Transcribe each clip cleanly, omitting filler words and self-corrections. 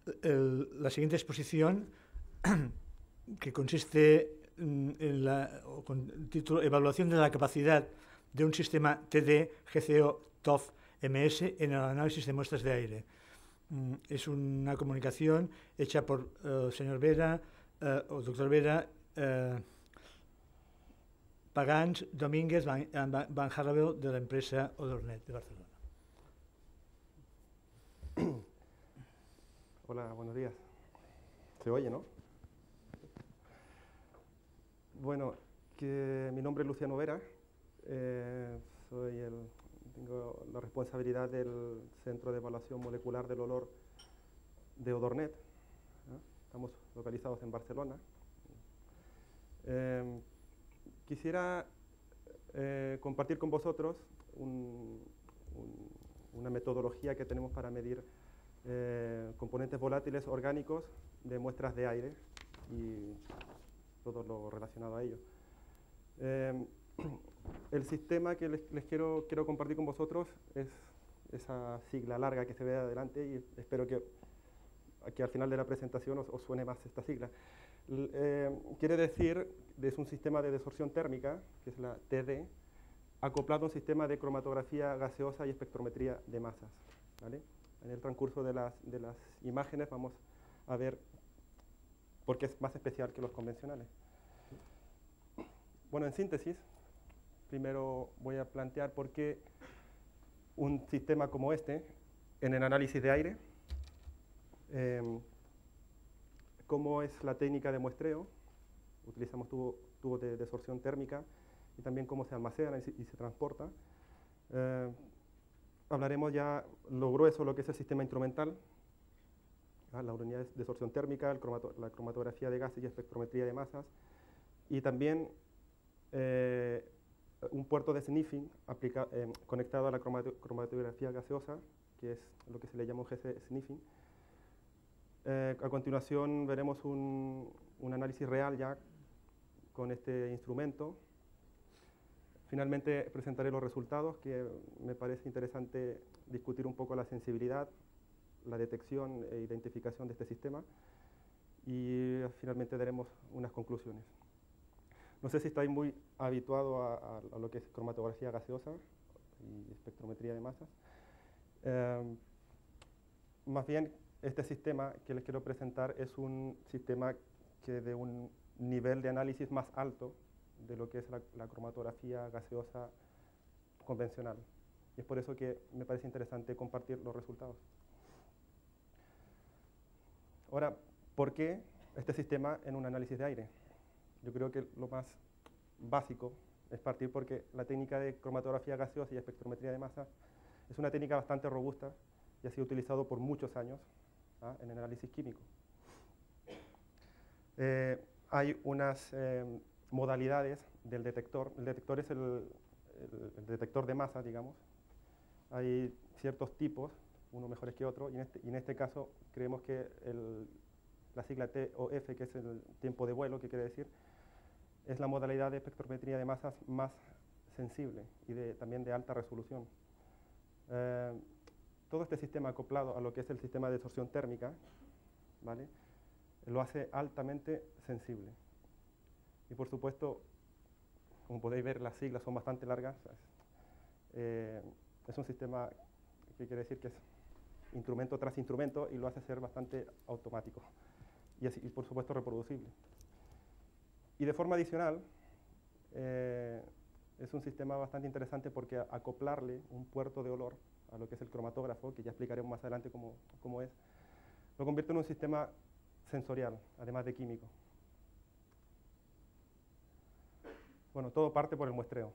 la siguiente exposición, que consiste con el título Evaluación de la capacidad de un sistema TD, GCO, TOF, MS en el análisis de muestras de aire. Es una comunicación hecha por el señor Vera, o doctor Vera, Pagans, Domínguez, Van Harrabel, de la empresa Odornet de Barcelona. Hola, buenos días. ¿Se oye, no? Bueno, mi nombre es Luciano Vera. Tengo la responsabilidad del Centro de Evaluación Molecular del Olor de Odornet. Estamos localizados en Barcelona. Quisiera compartir con vosotros una metodología que tenemos para medir componentes volátiles orgánicos de muestras de aire y todo lo relacionado a ello. El sistema que les quiero compartir con vosotros es esa sigla larga que se ve adelante, y espero que al final de la presentación os suene más esta sigla. Quiere decir, es un sistema de desorción térmica, que es la TD, acoplado a un sistema de cromatografía gaseosa y espectrometría de masas, ¿vale? En el transcurso de las imágenes vamos a ver por qué es más especial que los convencionales. Bueno, en síntesis, primero voy a plantear por qué un sistema como este, en el análisis de aire, cómo es la técnica de muestreo. Utilizamos tubos de desorción térmica, y también cómo se almacena y se transporta. Hablaremos ya lo grueso, lo que es el sistema instrumental, la unidad de desorción térmica, la cromatografía de gases y espectrometría de masas, y también un puerto de sniffing conectado a la cromatografía gaseosa, que es lo que se le llama un GC sniffing. A continuación veremos un análisis real ya con este instrumento. Finalmente presentaré los resultados, que me parece interesante discutir un poco la sensibilidad, la detección e identificación de este sistema, y finalmente daremos unas conclusiones. No sé si estáis muy habituados a lo que es cromatografía gaseosa y espectrometría de masas. Más bien, este sistema que les quiero presentar es un sistema que de un nivel de análisis más alto de lo que es la cromatografía gaseosa convencional. Y es por eso que me parece interesante compartir los resultados. Ahora, ¿por qué este sistema en un análisis de aire? Yo creo que lo más básico es partir porque la técnica de cromatografía gaseosa y espectrometría de masa es una técnica bastante robusta y ha sido utilizado por muchos años en el análisis químico. Hay unas modalidades del detector. El detector es el detector de masa, digamos. Hay ciertos tipos, unos mejores que otros, y en este caso creemos que la sigla T o F, que es el tiempo de vuelo, que quiere decir, es la modalidad de espectrometría de masas más sensible y también de alta resolución. Todo este sistema acoplado a lo que es el sistema de desorción térmica, ¿vale?, lo hace altamente sensible. Y por supuesto, como podéis ver, las siglas son bastante largas. Es un sistema que quiere decir que es instrumento tras instrumento, y lo hace ser bastante automático y por supuesto reproducible. Y de forma adicional, es un sistema bastante interesante porque acoplarle un puerto de olor a lo que es el cromatógrafo, que ya explicaremos más adelante cómo es, lo convierte en un sistema sensorial, además de químico. Bueno, todo parte por el muestreo.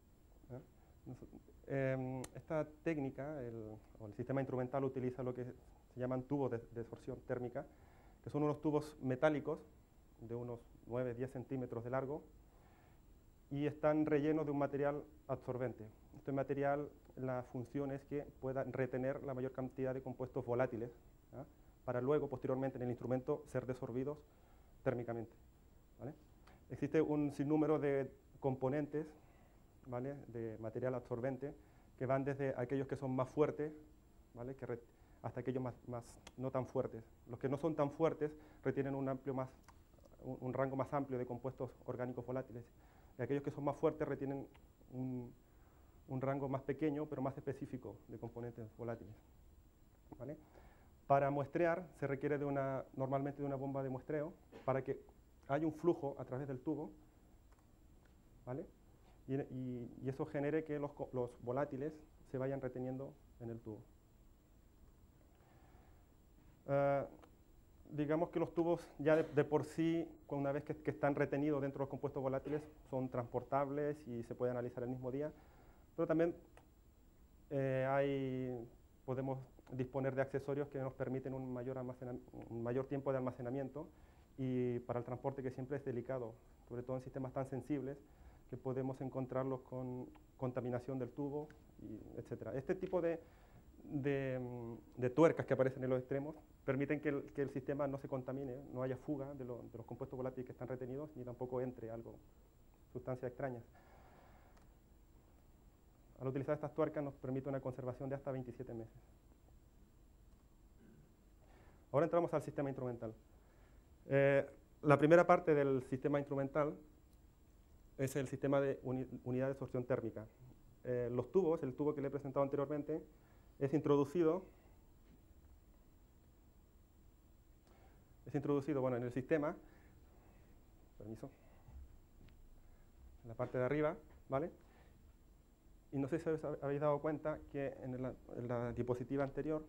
Esta técnica, el sistema instrumental, utiliza lo que se llaman tubos de desorción térmica, que son unos tubos metálicos de unos 9-10 centímetros de largo, y están rellenos de un material absorbente. Este material, la función es que pueda retener la mayor cantidad de compuestos volátiles, para luego, posteriormente, en el instrumento, ser desorbidos térmicamente, ¿vale? Existe un sinnúmero de componentes, ¿vale?, de material absorbente, que van desde aquellos que son más fuertes, ¿vale?, hasta aquellos no tan fuertes. Los que no son tan fuertes retienen un rango más amplio de compuestos orgánicos volátiles, y aquellos que son más fuertes retienen un rango más pequeño, pero más específico de componentes volátiles. ¿Vale? Para muestrear se requiere normalmente de una bomba de muestreo para que haya un flujo a través del tubo, ¿vale? Y eso genere que los volátiles se vayan reteniendo en el tubo. Digamos que los tubos ya de por sí, una vez que están retenidos dentro de los compuestos volátiles, son transportables y se puede analizar el mismo día, pero también podemos disponer de accesorios que nos permiten un mayor tiempo de almacenamiento, y para el transporte, que siempre es delicado, sobre todo en sistemas tan sensibles, que podemos encontrarlos con contaminación del tubo, etc. Este tipo de tuercas que aparecen en los extremos permiten que el sistema no se contamine, no haya fuga de los compuestos volátiles que están retenidos, ni tampoco entre sustancias extrañas. Al utilizar estas tuercas nos permite una conservación de hasta 27 meses. Ahora entramos al sistema instrumental. La primera parte del sistema instrumental es el sistema de unidad de absorción térmica. Los tubos, el tubo que le he presentado anteriormente, es introducido bueno, en el sistema, permiso, en la parte de arriba, ¿vale? Y no sé si os habéis dado cuenta que en la diapositiva anterior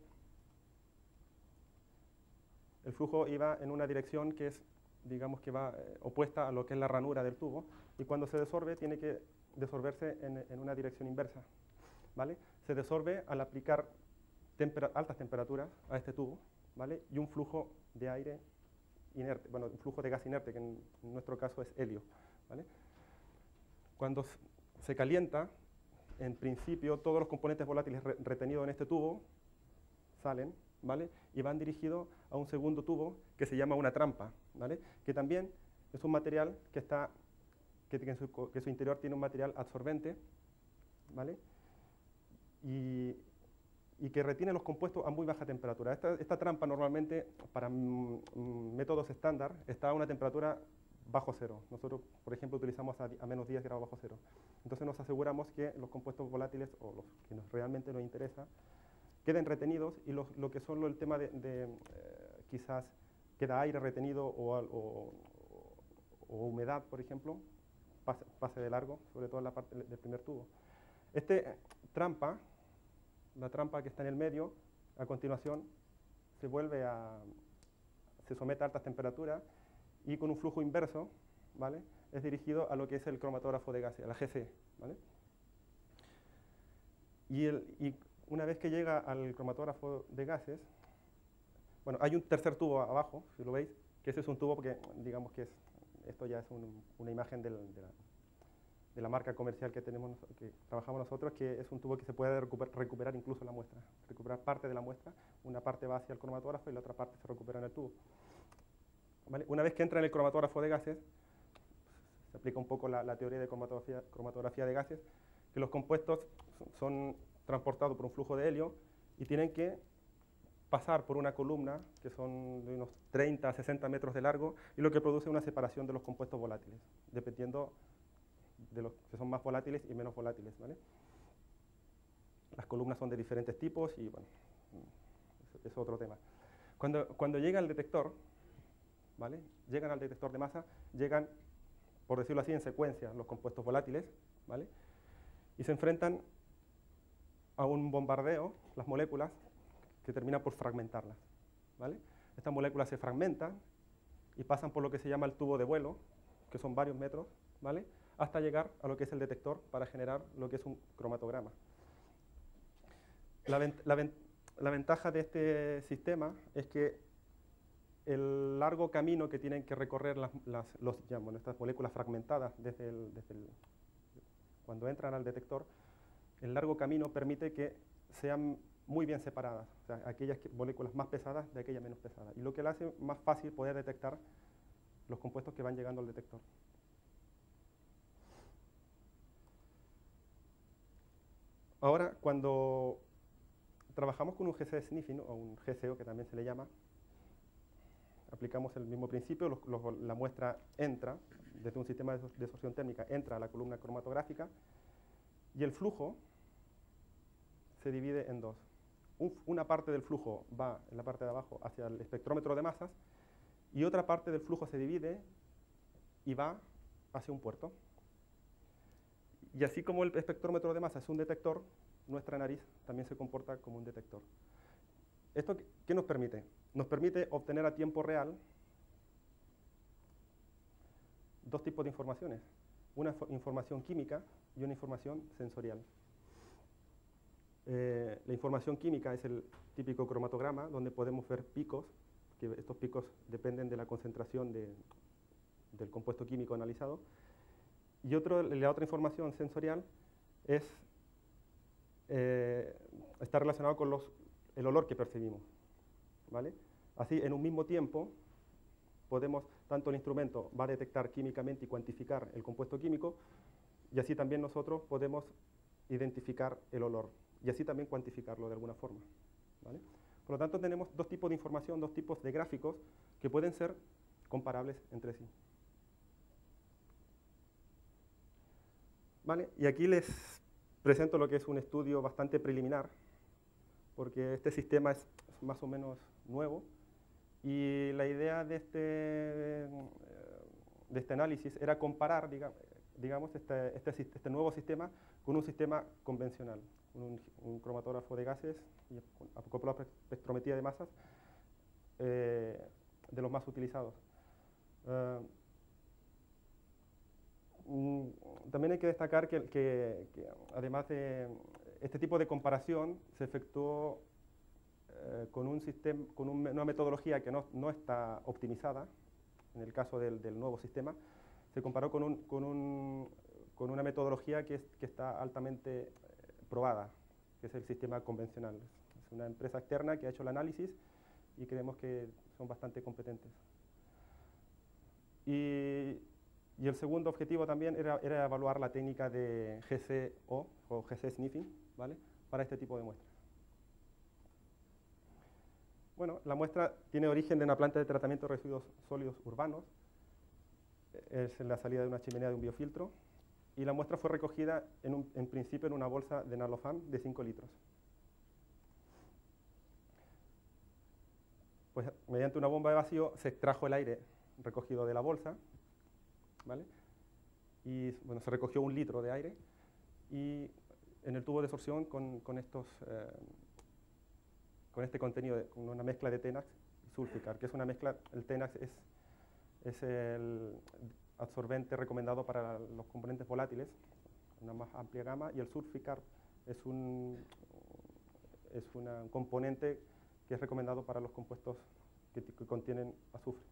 el flujo iba en una dirección que es, digamos, que va opuesta a lo que es la ranura del tubo, y cuando se desorbe tiene que desorberse en una dirección inversa, ¿vale? Se desorbe al aplicar altas temperaturas a este tubo, ¿vale? Y un flujo de aire inerte, bueno, un flujo de gas inerte, que en nuestro caso es helio, ¿vale? Cuando se calienta, en principio todos los componentes volátiles retenidos en este tubo salen, ¿vale? Y van dirigidos a un segundo tubo que se llama una trampa, ¿vale? Que también es un material que en su interior tiene un material absorbente, ¿vale? Y que retiene los compuestos a muy baja temperatura. Esta trampa normalmente, para métodos estándar, está a una temperatura bajo cero. Nosotros, por ejemplo, utilizamos a menos 10 grados bajo cero. Entonces nos aseguramos que los compuestos volátiles, o los que realmente nos interesa, queden retenidos, y lo que son el tema quizás queda aire retenido o humedad, por ejemplo, pase de largo, sobre todo en la parte del primer tubo. La trampa que está en el medio, a continuación se somete a altas temperaturas, y con un flujo inverso, ¿vale?, es dirigido a lo que es el cromatógrafo de gases, a la GC, ¿vale? Y una vez que llega al cromatógrafo de gases, bueno, hay un tercer tubo abajo, si lo veis, que ese es un tubo porque, digamos que esto ya es una imagen de la marca comercial que trabajamos nosotros, que es un tubo que se puede recuperar incluso la muestra, recuperar parte de la muestra, una parte va hacia el cromatógrafo y la otra parte se recupera en el tubo. ¿Vale? Una vez que entra en el cromatógrafo de gases, se aplica un poco la teoría de cromatografía de gases, que los compuestos son transportados por un flujo de helio y tienen que pasar por una columna que son de unos 30 a 60 metros de largo, y lo que produce una separación de los compuestos volátiles, dependiendo de los que son más volátiles y menos volátiles, ¿vale? Las columnas son de diferentes tipos y, bueno, es otro tema. Cuando llega el detector, ¿vale?, llegan al detector de masa, llegan, por decirlo así, en secuencia los compuestos volátiles, ¿vale?, y se enfrentan a un bombardeo, las moléculas, que termina por fragmentarlas, ¿vale? Estas moléculas se fragmentan y pasan por lo que se llama el tubo de vuelo, que son varios metros, ¿vale?, hasta llegar a lo que es el detector para generar lo que es un cromatograma. La ventaja de este sistema es que el largo camino que tienen que recorrer estas moléculas fragmentadas cuando entran al detector, el largo camino permite que sean muy bien separadas, o sea, aquellas moléculas más pesadas de aquellas menos pesadas, y lo que le hace más fácil poder detectar los compuestos que van llegando al detector. Ahora, cuando trabajamos con un GC sniffing, o un GCO que también se le llama. Aplicamos el mismo principio, la muestra entra, desde un sistema de desorción térmica, entra a la columna cromatográfica, y el flujo se divide en dos. Una parte del flujo va en la parte de abajo hacia el espectrómetro de masas, y otra parte del flujo se divide y va hacia un puerto. Y así como el espectrómetro de masa es un detector, nuestra nariz también se comporta como un detector. ¿Esto qué nos permite? Nos permite obtener a tiempo real dos tipos de informaciones. Una información química y una información sensorial. La información química es el típico cromatograma, donde podemos ver picos, que estos picos dependen de la concentración del compuesto químico analizado. Y la otra información sensorial está relacionado con el olor que percibimos, ¿vale? Así, en un mismo tiempo, tanto el instrumento va a detectar químicamente y cuantificar el compuesto químico, y así también nosotros podemos identificar el olor, y así también cuantificarlo de alguna forma, ¿vale? Por lo tanto, tenemos dos tipos de información, dos tipos de gráficos que pueden ser comparables entre sí. ¿Vale? Y aquí les presento lo que es un estudio bastante preliminar, porque este sistema es más o menos nuevo, y la idea de este análisis era comparar, digamos, este nuevo sistema con un sistema convencional, un cromatógrafo de gases y acoplado a espectrometría de masas, de los más utilizados. También hay que destacar que además de este tipo de comparación se efectuó con una metodología que no está optimizada. En el caso del nuevo sistema, se comparó con una metodología que está altamente probada, que es el sistema convencional. Es una empresa externa que ha hecho el análisis y creemos que son bastante competentes. Y el segundo objetivo también era evaluar la técnica de GCO o GC sniffing, ¿vale?, para este tipo de muestras. Bueno, la muestra tiene origen de una planta de tratamiento de residuos sólidos urbanos. Es la salida de una chimenea de un biofiltro. Y la muestra fue recogida en principio en una bolsa de Nalofam de 5 litros. Pues mediante una bomba de vacío se extrajo el aire recogido de la bolsa, ¿vale? Y bueno, se recogió 1 litro de aire, y en el tubo de sorción con este contenido, con una mezcla de Tenax y Sulficar, que es una mezcla. El Tenax es el absorbente recomendado para los componentes volátiles, una más amplia gama, y el Sulficar es un componente que es recomendado para los compuestos que contienen azufre.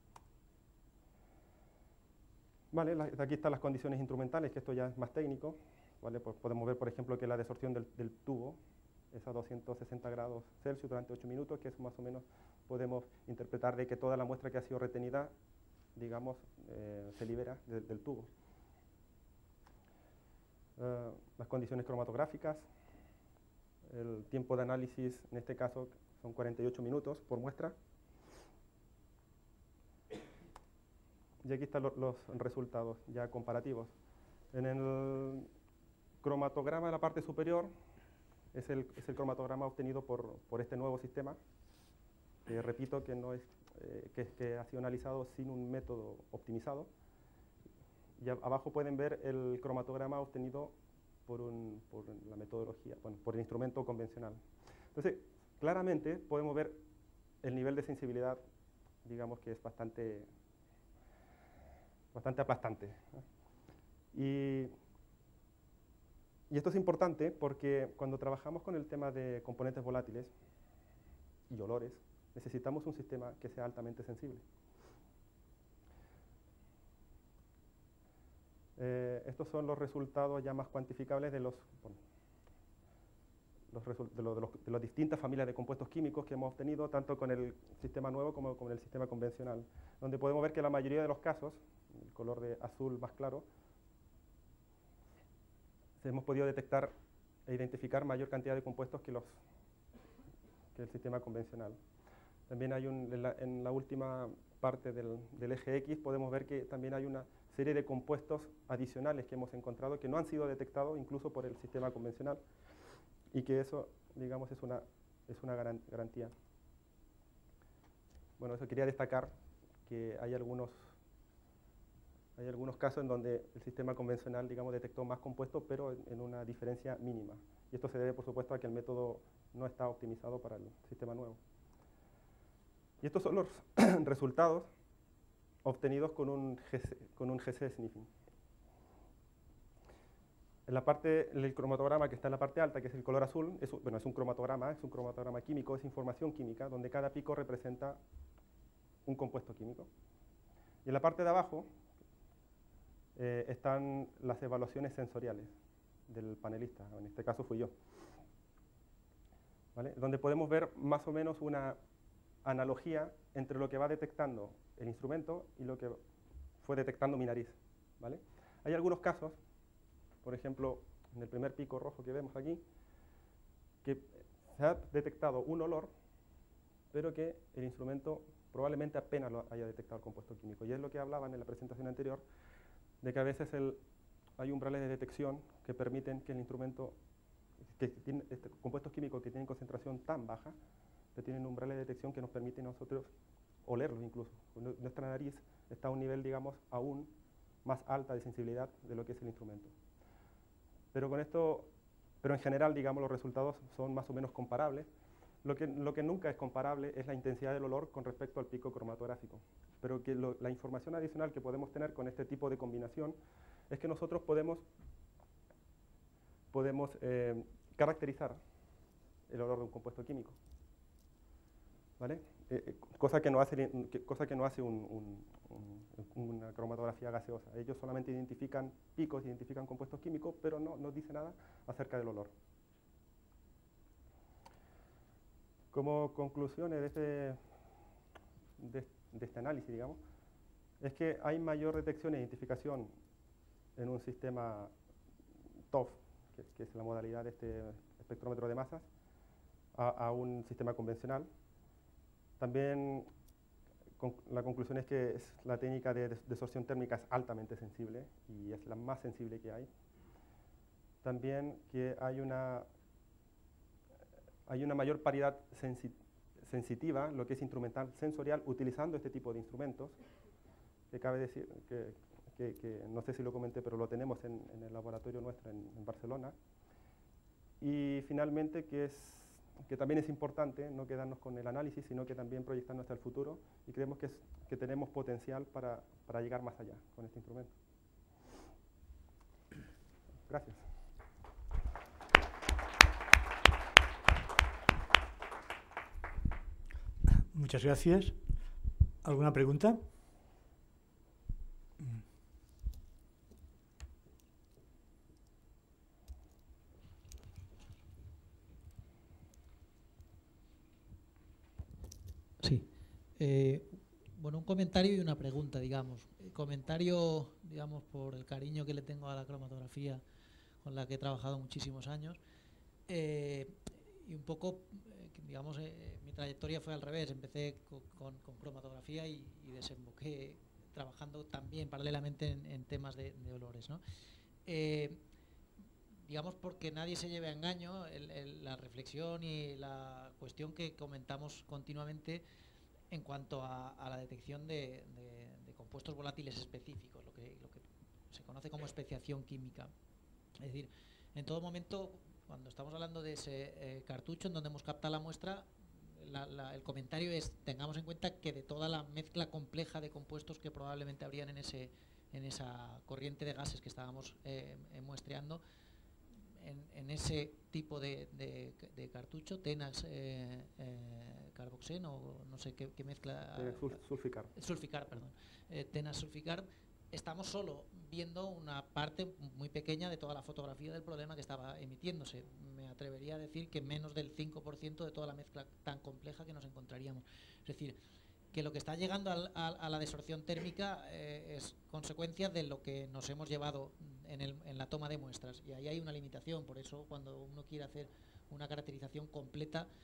Vale, aquí están las condiciones instrumentales, que esto ya es más técnico, ¿vale? Pues podemos ver, por ejemplo, que la desorción del tubo es a 260 grados Celsius durante 8 minutos, que es más o menos, podemos interpretar de que toda la muestra que ha sido retenida, digamos, se libera del tubo. Las condiciones cromatográficas, el tiempo de análisis, en este caso, son 48 minutos por muestra. Y aquí están los resultados ya comparativos. En el cromatograma de la parte superior es el cromatograma obtenido por este nuevo sistema, que repito que, que ha sido analizado sin un método optimizado. Y abajo pueden ver el cromatograma obtenido por la metodología, bueno, por el instrumento convencional. Entonces, claramente podemos ver el nivel de sensibilidad, digamos que es bastante aplastante, ¿no? Y esto es importante porque cuando trabajamos con el tema de componentes volátiles y olores, necesitamos un sistema que sea altamente sensible. Estos son los resultados ya más cuantificables de las distintas familias de compuestos químicos que hemos obtenido, tanto con el sistema nuevo como con el sistema convencional, donde podemos ver que la mayoría de los casos, el color de azul más claro, hemos podido detectar e identificar mayor cantidad de compuestos que el sistema convencional. También hay en la última parte del eje X podemos ver que también hay una serie de compuestos adicionales que hemos encontrado que no han sido detectados incluso por el sistema convencional, y que eso, digamos, es una garantía. Bueno, eso quería destacar, que hay algunos casos en donde el sistema convencional, digamos, detectó más compuestos, pero en una diferencia mínima. Y esto se debe, por supuesto, a que el método no está optimizado para el sistema nuevo. Y estos son los resultados obtenidos con un GC sniffing. En la parte, el cromatograma que está en la parte alta, que es el color azul, es un cromatograma químico, es información química, donde cada pico representa un compuesto químico. Y en la parte de abajo están las evaluaciones sensoriales del panelista, en este caso fui yo, ¿vale? Donde podemos ver más o menos una analogía entre lo que va detectando el instrumento y lo que fue detectando mi nariz, ¿vale? Hay algunos casos, por ejemplo, en el primer pico rojo que vemos aquí, que se ha detectado un olor, pero que el instrumento probablemente apenas lo haya detectado el compuesto químico. Y es lo que hablaban en la presentación anterior, de que a veces hay umbrales de detección que permiten que el instrumento, que tiene compuestos químicos que tienen concentración tan baja, que tienen umbrales de detección que nos permiten a nosotros olerlos incluso. Nuestra nariz está a un nivel, digamos, aún más alta de sensibilidad de lo que es el instrumento. Pero en general, digamos, los resultados son más o menos comparables. Lo que nunca es comparable es la intensidad del olor con respecto al pico cromatográfico. Pero que la información adicional que podemos tener con este tipo de combinación es que nosotros podemos caracterizar el olor de un compuesto químico, ¿vale? Cosa que no hace una cromatografía gaseosa. Ellos solamente identifican picos, identifican compuestos químicos, pero no nos dice nada acerca del olor. Como conclusiones de este análisis, digamos, es que hay mayor detección e identificación en un sistema TOF, que es la modalidad de este espectrómetro de masas, a un sistema convencional. También la conclusión es que la técnica de desorción térmica es altamente sensible y es la más sensible que hay. También que hay una mayor paridad sensitiva, lo que es instrumental sensorial, utilizando este tipo de instrumentos, que cabe decir que no sé si lo comenté, pero lo tenemos en el laboratorio nuestro en Barcelona. Y finalmente que también es importante no quedarnos con el análisis, sino que también proyectarnos hacia el futuro, y creemos que tenemos potencial para llegar más allá con este instrumento. Gracias. Muchas gracias. ¿Alguna pregunta? Sí. Bueno, un comentario y una pregunta, digamos. El comentario, digamos, por el cariño que le tengo a la cromatografía, con la que he trabajado muchísimos años. Y un poco, digamos, mi trayectoria fue al revés. Empecé con cromatografía y desemboqué trabajando también paralelamente en temas de olores, ¿no? Digamos, porque nadie se lleve a engaño, la reflexión y la cuestión que comentamos continuamente en cuanto a la detección de compuestos volátiles específicos, lo que se conoce como especiación química. Es decir, en todo momento, cuando estamos hablando de ese cartucho en donde hemos captado la muestra, el comentario es: tengamos en cuenta que de toda la mezcla compleja de compuestos que probablemente habrían en esa corriente de gases que estábamos muestreando, en ese tipo de cartucho, Tenax Carboxen o no sé qué mezcla. Sulficarb. Sulficarb, perdón. Tenax Sulficarb. Estamos solo viendo una parte muy pequeña de toda la fotografía del problema que estaba emitiéndose. Me atrevería a decir que menos del 5% de toda la mezcla tan compleja que nos encontraríamos. Es decir, que lo que está llegando a la desorción térmica es consecuencia de lo que nos hemos llevado en la toma de muestras, y ahí hay una limitación. Por eso, cuando uno quiere hacer una caracterización completa,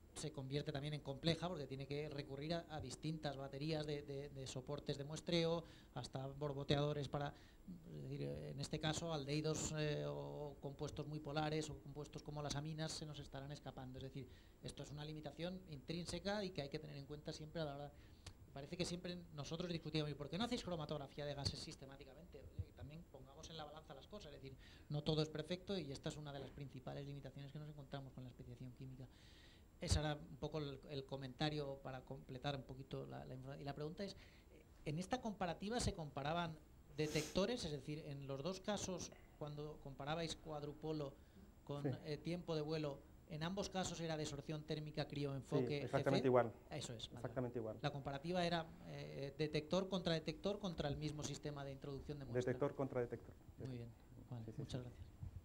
se convierte también en compleja porque tiene que recurrir a distintas baterías de soportes de muestreo, hasta borboteadores para, es decir, en este caso aldehídos o compuestos muy polares o compuestos como las aminas se nos estarán escapando. Es decir, esto es una limitación intrínseca y que hay que tener en cuenta siempre a la hora. Parece que siempre nosotros discutíamos, ¿y por qué no hacéis cromatografía de gases sistemáticamente? Oye, también pongamos en la balanza las cosas, es decir, no todo es perfecto y esta es una de las principales limitaciones que nos encontramos con la especiación química. Ese era un poco el comentario para completar un poquito la información. Y la pregunta es, ¿en esta comparativa se comparaban detectores? Es decir, en los dos casos, cuando comparabais cuadrupolo con tiempo de vuelo, ¿en ambos casos era desorción térmica, crioenfoque? Sí, exactamente igual. Eso es. Exactamente igual. La comparativa era detector contra el mismo sistema de introducción de muestra. Detector contra detector. Muy bien. Vale, sí, muchas gracias.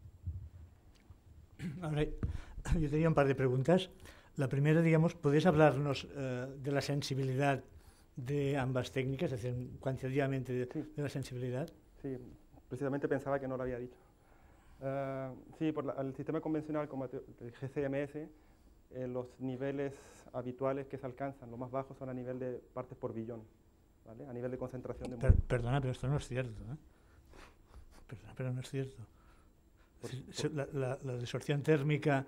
Ahora, yo tenía un par de preguntas. La primera, digamos, ¿podéis hablarnos de la sensibilidad de ambas técnicas, es decir, cuantitativamente de la sensibilidad? Sí, precisamente pensaba que no lo había dicho. Sí, el sistema convencional como el GCMS, los niveles habituales que se alcanzan, los más bajos, son a nivel de partes por billón, ¿vale? A nivel de concentración de muestra. Perdona, pero esto no es cierto, ¿eh? Perdona, pero no es cierto. La desorción térmica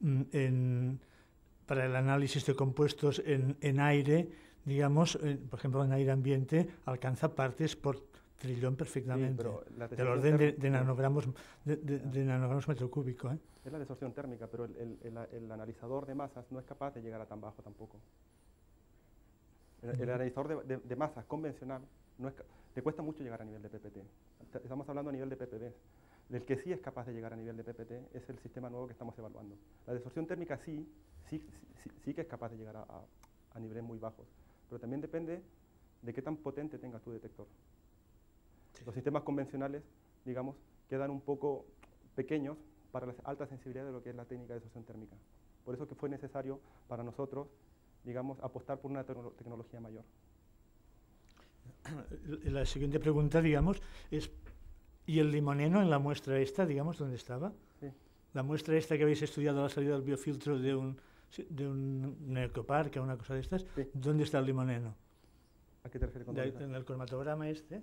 para el análisis de compuestos en aire, digamos, por ejemplo, en aire ambiente, alcanza partes por trillón perfectamente, sí, del orden de nanogramos, de nanogramos metro cúbico. Es la desorción térmica, pero el analizador de masas no es capaz de llegar a tan bajo tampoco. El analizador de masas convencional le cuesta mucho llegar a nivel de PPT. Estamos hablando a nivel de PPD. El que sí es capaz de llegar a nivel de PPT es el sistema nuevo que estamos evaluando. La desorción térmica sí que es capaz de llegar a niveles muy bajos, pero también depende de qué tan potente tengas tu detector. Los sistemas convencionales, digamos, quedan un poco pequeños para la alta sensibilidad de lo que es la técnica de desorción térmica. Por eso que fue necesario para nosotros, digamos, apostar por una tecnología mayor. La siguiente pregunta, digamos, es, ¿y el limoneno en la muestra esta, digamos, dónde estaba? Sí. La muestra esta que habéis estudiado a la salida del biofiltro de un ecoparque o una cosa de estas, sí. ¿Dónde está el limoneno? ¿A qué te refieres con En el cromatograma este.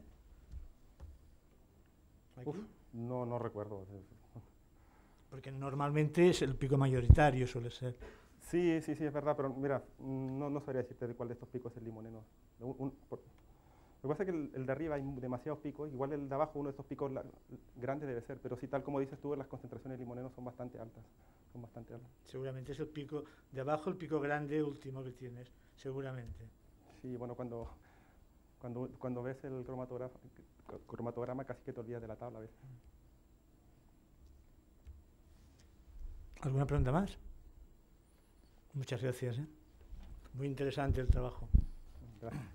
Uf, no recuerdo. Porque normalmente es el pico mayoritario, suele ser. Sí, es verdad, pero mira, no sabría decirte de cuál de estos picos es el limoneno. Lo que pasa es que el de arriba hay demasiados picos, igual el de abajo, uno de estos picos grandes debe ser, pero sí, tal como dices tú, las concentraciones de limoneno son bastante altas. Seguramente es el pico de abajo, el pico grande último que tienes, seguramente. Sí, bueno, cuando ves el cromatograma casi que te olvidas de la tabla a veces. ¿Alguna pregunta más? Muchas gracias. Muy interesante el trabajo. Gracias.